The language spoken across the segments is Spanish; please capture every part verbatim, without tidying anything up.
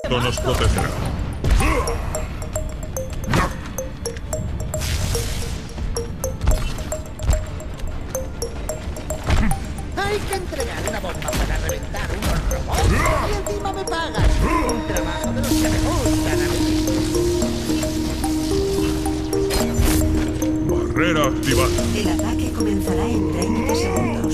Esto nos protegerá. Hay que entregar una bomba para reventar unos robots y encima me pagas. Un trabajo de los que me gustan a mí. Barrera activada. El ataque comenzará en treinta segundos.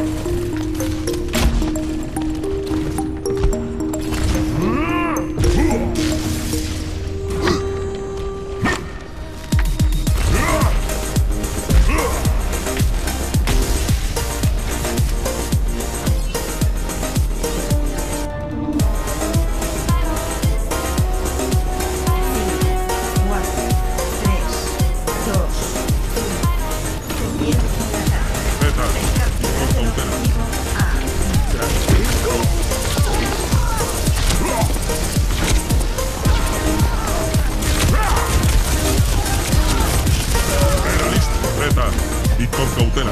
Y con cautela.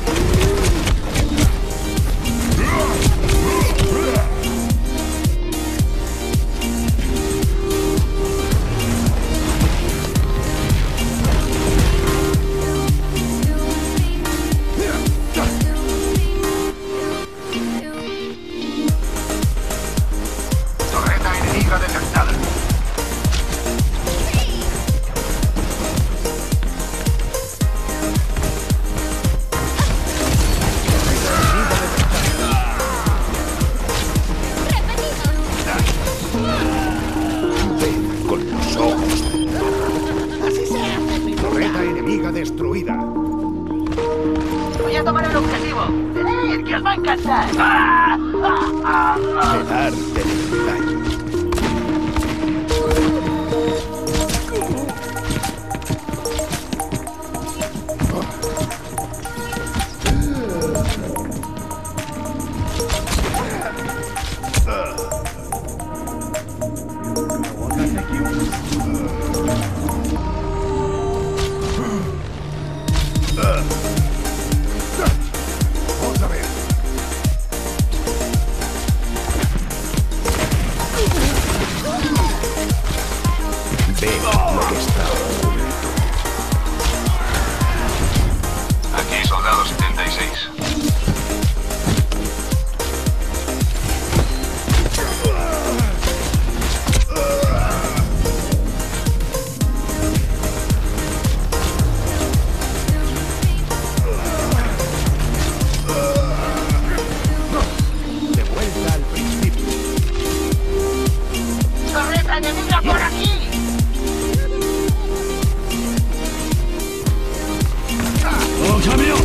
Torreta enemiga detectada. Destruida. Voy a tomar el objetivo. ¡Venid, que os va a encantar! ¡Ah! ¡Ah! ¡Ah! ¡Ah! El arte del daño. Otra vez. Ve lo que está oculto. Aquí, soldado setenta y seis. ¡Enemiga por aquí! ¡Oh, cambio!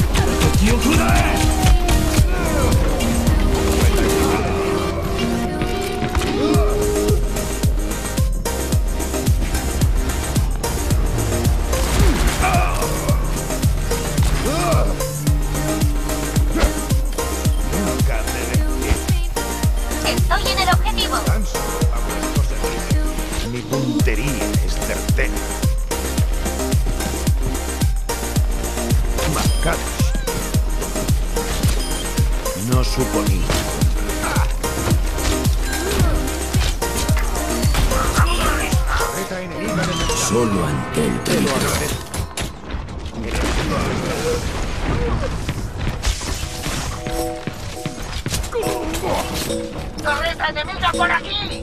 Estoy en el objetivo. Mi puntería es certera. Marcados. No suponía. Solo ante el peligro. ¡Torreta enemiga por aquí!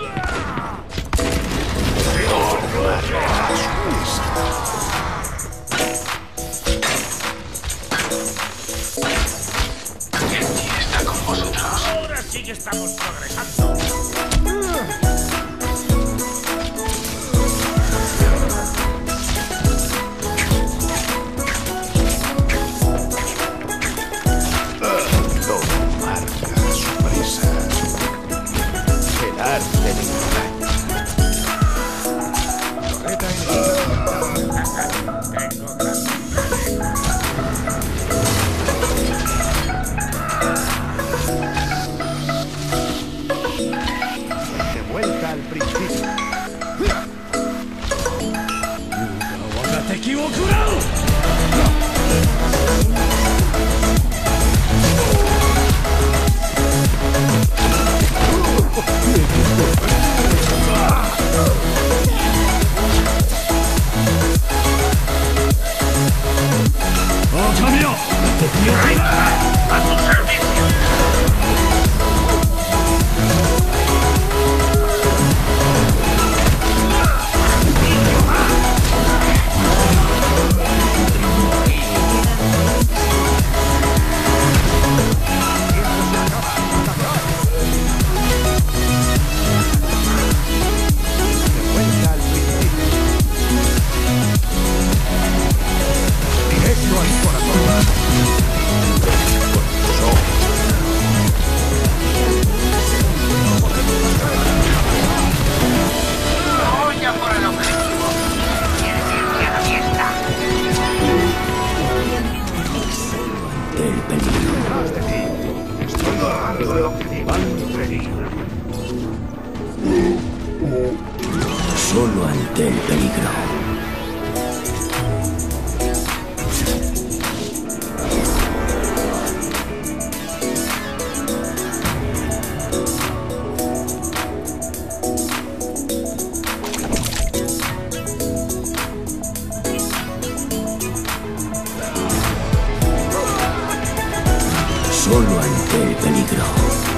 ¿Quién está con vosotros? Ahora sí que estamos progresando. Todo marca su presa. El arte del daño. Torreta enemiga. Tengo gran... enemigo del objetivo. Solo ante el peligro. Solo ante el peligro.